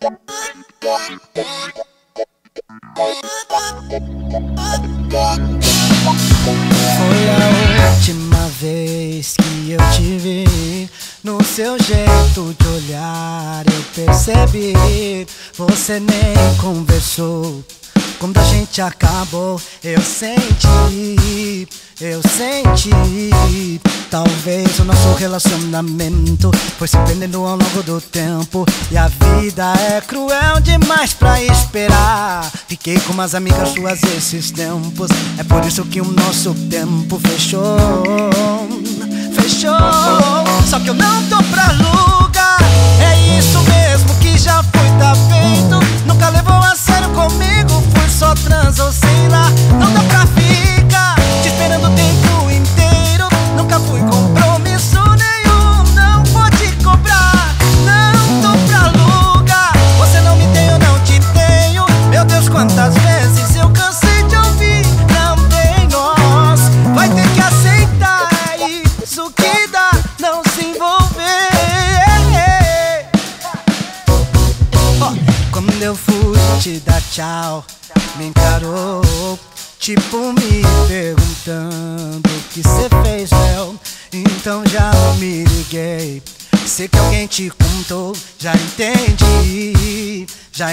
Foi a última vez que eu te vi. No seu jeito de olhar eu percebi. Você nem conversou. Quando a gente acabou, eu senti. Talvez o nosso relacionamento foi se perdendo ao longo do tempo. E a vida é cruel demais pra esperar. Fiquei com umas amigas suas esses tempos. É por isso que o nosso tempo fechou. Só que eu não tô pra lugar. É isso mesmo que já foi, tá feito. Nunca levou a sério comigo. Fui só trans ou sei lá. Não dá pra ficar te esperando o tempo inteiro. Nunca fui compromisso nenhum. Não vou te cobrar. Não tô pra lugar. Você não me tem, eu não te tenho. Meu Deus, quantas vezes eu cansei de ouvir. Não tem nós. Vai ter que aceitar. É isso que dá, não se envolver. Quando eu fui te dar tchau, me encarou, tipo me perguntando o que cê fez, Léo. Então já me liguei. Sei que alguém te contou, já entendi.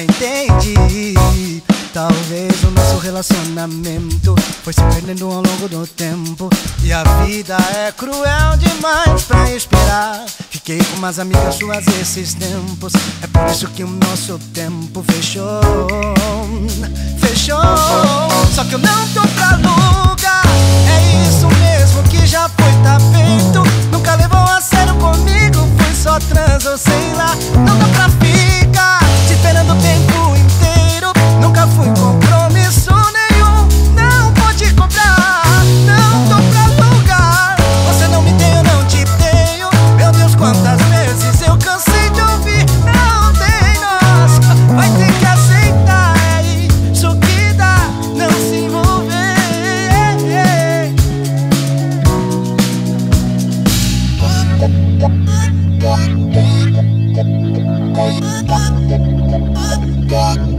Talvez o nosso relacionamento foi se perdendo ao longo do tempo. E a vida é cruel demais pra esperar. Fiquei com umas amigas suas esses tempos. É por isso que o nosso tempo fechou. Só que eu não tô pra lugar. É isso mesmo que já foi, tá feito. Nunca levou a sério comigo. Fui só trans ou sei lá. Não dá pra ficar te esperando o tempo inteiro. Nunca fui compromisso nenhum. Não vou te cobrar. Não tô pra lugar. Você não me tem, eu não te tenho. Meu Deus, quantas vezes eu cansei de ouvir. Não tem nós. Vai ter que aceitar. É isso que dá, não se envolver. Yeah.